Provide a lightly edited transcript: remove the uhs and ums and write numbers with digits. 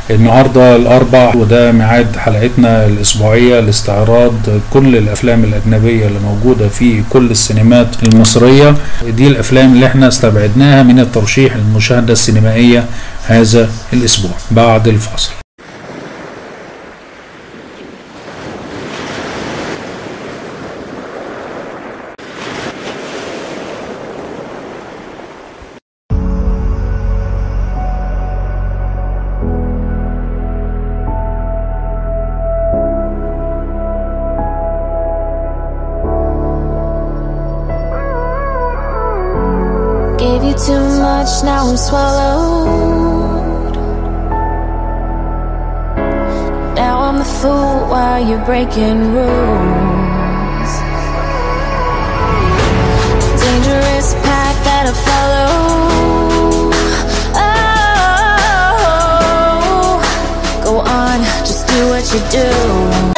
النهاردة الأربع وده ميعاد حلقتنا الأسبوعية لاستعراض كل الأفلام الأجنبية اللي موجودة في كل السينمات المصرية. دي الأفلام اللي احنا استبعدناها من الترشيح للمشاهدة السينمائية هذا الأسبوع. بعد الفاصل. Gave you too much, now I'm swallowed. Now I'm the fool while you're breaking rules. Dangerous path that I follow. Oh, go on, just do what you do.